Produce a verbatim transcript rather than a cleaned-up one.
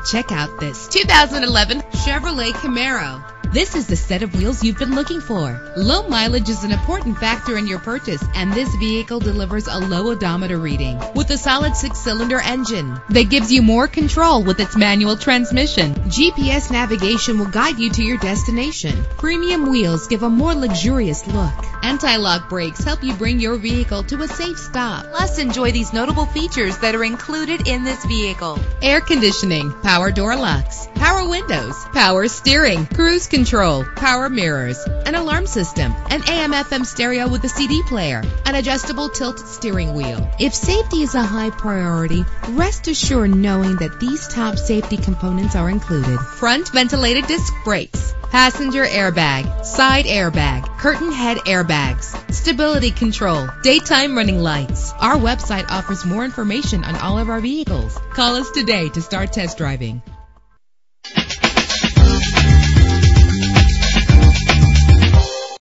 Check out this two thousand eleven Chevrolet Camaro. This is the set of wheels you've been looking for. Low mileage is an important factor in your purchase, and this vehicle delivers a low odometer reading with a solid six-cylinder engine that gives you more control with its manual transmission. G P S navigation will guide you to your destination. Premium wheels give a more luxurious look. Anti-lock brakes help you bring your vehicle to a safe stop. Plus, enjoy these notable features that are included in this vehicle: air conditioning, power door locks, power windows, power steering, cruise control, power mirrors, an alarm system, an A M F M stereo with a C D player, an adjustable tilt steering wheel. If safety is a high priority, rest assured knowing that these top safety components are included: front ventilated disc brakes, passenger airbag, side airbag, curtain head airbags, stability control, daytime running lights. Our website offers more information on all of our vehicles. Call us today to start test driving.